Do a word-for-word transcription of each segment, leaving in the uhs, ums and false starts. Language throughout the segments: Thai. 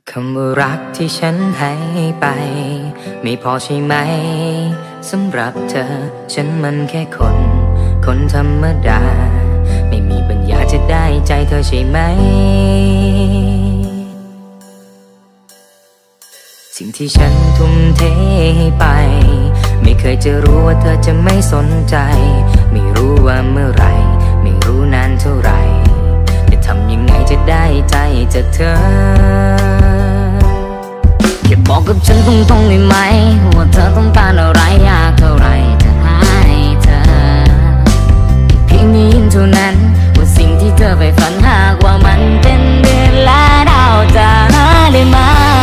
คำว่ารักที่ฉันให้ไปไม่พอใช่ไหมสำหรับเธอฉันมันแค่คนคนธรรมดาไม่มีปัญญาจะได้ใจเธอใช่ไหมสิ่งที่ฉันทุ่มเทให้ไปไม่เคยจะรู้ว่าเธอจะไม่สนใจไม่รู้ว่าเมื่อไรไม่รู้นานเท่าไรจะทำยังไงจะได้ใจจากเธอแค่บอกกับฉันตรงๆได้ไหมว่าเธอต้องการอะไรอยากเท่าไรจะให้เธอเพียงได้ยินเท่านั้นว่าสิ่งที่เธอใฝ่ฝันหากว่ามันเป็นเดือนและดาวจะหาได้ไหม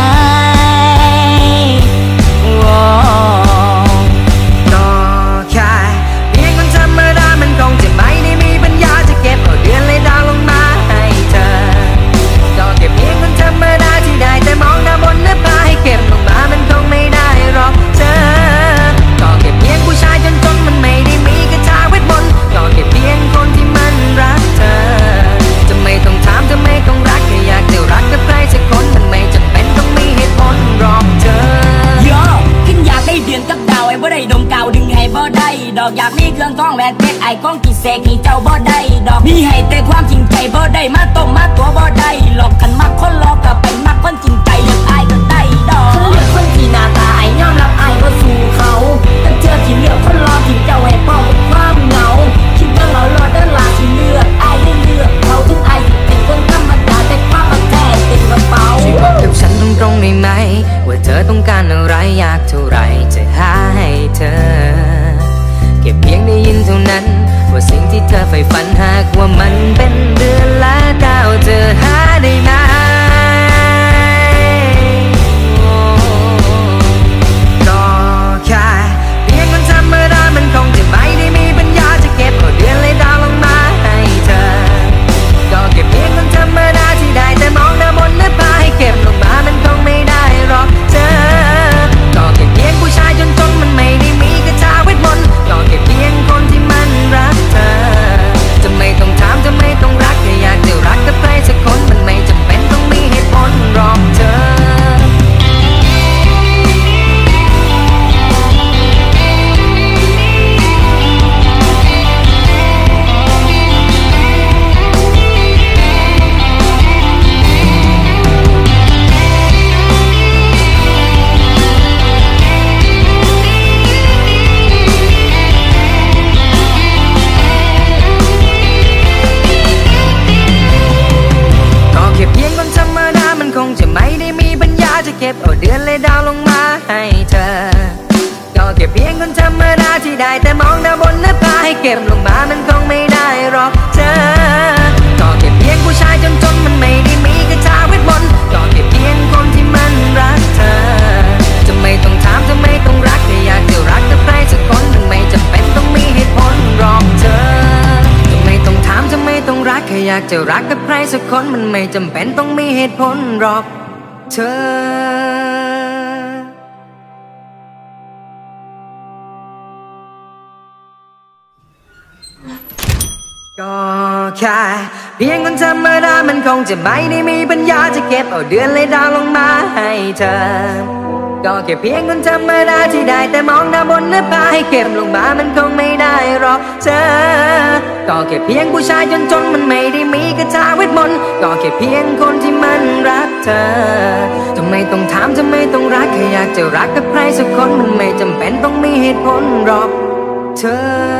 ก็แค่เพียงคนธรรมดามันคงจะไม่ได้มีปัญญาจะเก็บเอาเดือนและดาวลงมาให้เธอก็แค่เพียงคนธรรมดาที่ได้แต่มองดาวบนหน้าผาให้เก็บลงมามันคงไม่ได้หรอกเธอก็แค่เพียงผู้ชายจนจนมันไม่ได้มีกระทาเวทมนต์ก็แค่เพียงคนที่มันรักเธอจะไม่ต้องถามจะไม่ต้องรักแค่อยากจะรักกับใครสักคนมันไม่จำเป็นต้องมีเหตุผลหรอกเธอโย่ขึ้นอยากได้เดือนกับดาวไอ้บ่ได้ดมกาวดึงให้บ่ได้ดอกอยากมีเครื่องทองแหวนเพชรไอ้ของกี่เสกให้เจ้าบ่ได้ดอกมีให้แต่ความจริงใจบ่ได้มาต้มมาตัวบ่ได้หลอกกันมักคนหลอกก็ไปมักคนจริงใจเลือกไอ้ก็ได้ดอกเขาเลือกคนที่หน้าตาไอ้ยอมรับไอ้ก็สู่เขาแต่เจอที่เลือกคนรอที่เจ้าให้ป้องกับความเหงาคิดว่าเรารอเดินลาที่เลือกไอ้ได้เลือกเขาถึงไอ้เป็นคนธรรมดาแต่ความรักแท้เต็มกระเป๋าช่วยบอกกับฉันตรงๆได้ไหมว่าเธอต้องการอะไรอยากเท่าไรจะหาให้เธอแค่เพียงได้ยินเท่านั้นว่าสิ่งที่เธอใฝ่ฝันหากว่ามันเป็นเดือนและดาวเธอหาได้ไหมก็แค่เพียงคนธรรมดามันคงจะไม่ได้มีปัญญาจะเก็บเอาเดือนและดาวลงมาให้เธอก็แค่เพียงคนธรรมดาที่ได้แต่มองดาวบนหน้าผาให้เก็บลงมามันคงไม่ได้หรอกเธอก็แค่เพียงผู้ชายจนจนมันไม่ได้มีกระทาเวทมนต์ก็แค่เพียงคนที่มันรักเธอจะไม่ต้องถามจะไม่ต้องรักแค่อยากจะรักกับใครสักคนมันไม่จำเป็นต้องมีเหตุผลหรอกเธอจะเก็บเอาเดือนและดาวลงมาให้เธอก็แค่เพียงคนธรรมดาที่ได้แต่มองดาวบนหน้าผาให้เก็บลงมามันคงไม่ได้หรอกเธอก็แค่เพียงผู้ชายจนจนมันไม่ได้มีกระทาเวทมนต์ก็แค่เพียงคนที่มันรักเธอจะไม่ต้องถามจะไม่ต้องรักแค่อยากจะรักกับใครสักคนมันไม่จำเป็นต้องมีเหตุผลหรอกเธอจะไม่ต้องถามจะไม่ต้องรักแค่อยากจะรักกับใครสักคนมันไม่จำเป็นต้องมีเหตุผลหรอกเธอก็แค่เพียงคนธรรมดามันคงจะไม่ได้มีปัญญาจะเก็บเอาเดือนและดาวลงมาให้เธอก็แค่เพียงคนธรรมดาที่ได้แต่มองดาวบนหน้าผาให้เก็บลงมามันคงไม่ได้หรอกเธอก็แค่เพียงผู้ชายจนจนมันไม่ได้มีกระทาเวทมนต์ก็แค่เพียงคนที่มันรักเธอจะไม่ต้องถามจะไม่ต้องรักแค่อยากจะรักกับใครสักคนมันไม่จำเป็นต้องมีเหตุผลหรอกเธอ